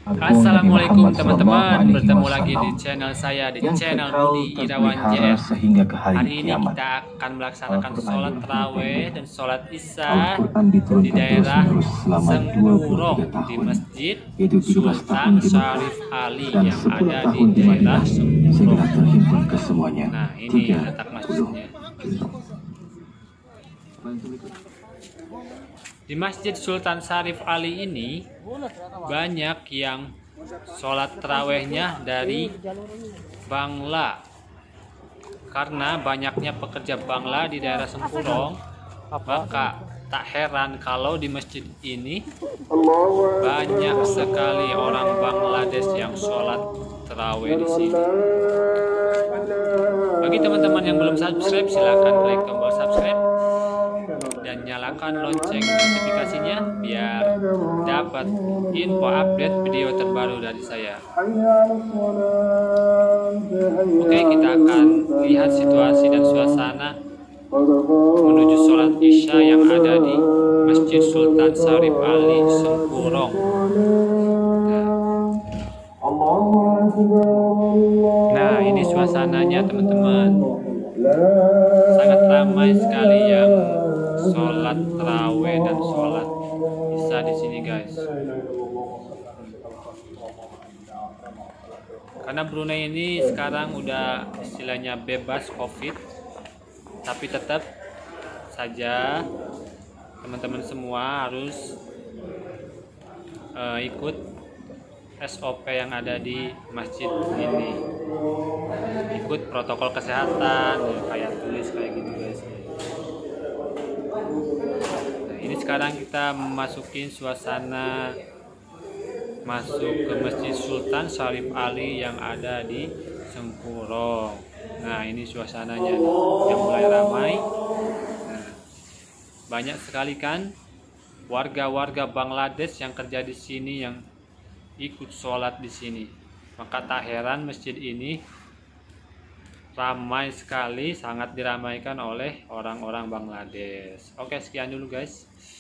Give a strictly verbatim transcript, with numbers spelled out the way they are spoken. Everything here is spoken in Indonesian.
Assalamualaikum teman-teman, bertemu lagi di channel saya, di channel Budi Irawan J R. Hari ini kita akan melaksanakan sholat taraweh dan sholat isya di daerah Sempurong di Masjid Sultan Syarif Ali yang ada di daerah Sempurong. Nah, ini letak masjidnya. Di Masjid Sultan Syarif Ali ini banyak yang sholat tarawehnya dari Bangla. Karena banyaknya pekerja Bangla di daerah Sempurong, maka tak heran kalau di masjid ini banyak sekali orang Bangladesh yang sholat taraweh di sini. Bagi teman-teman yang belum subscribe, silahkan klik tombol subscribe dan nyalakan lonceng notifikasinya biar dapat info update video terbaru dari saya. Oke, kita akan lihat situasi dan suasana menuju sholat isya yang ada di Masjid Sultan Syarif Ali Sempurong. Nah, ini suasananya teman-teman, sangat ramai sekali yang sholat taraweh dan sholat isya di sini guys. Karena Brunei ini sekarang udah istilahnya bebas COVID, tapi tetap saja teman-teman semua harus uh, ikut S O P yang ada di masjid ini, ikut protokol kesehatan ya, kayak tulis kayak gitu guys. Nah, ini sekarang kita memasukin suasana masuk ke Masjid Sultan Syarif Ali yang ada di Sempurong. Nah, ini suasananya nih, yang mulai ramai. Nah, banyak sekali kan warga-warga Bangladesh yang kerja di sini yang ikut sholat di sini. Maka tak heran masjid ini ramai sekali, sangat diramaikan oleh orang-orang Bangladesh. Oke, sekian dulu guys.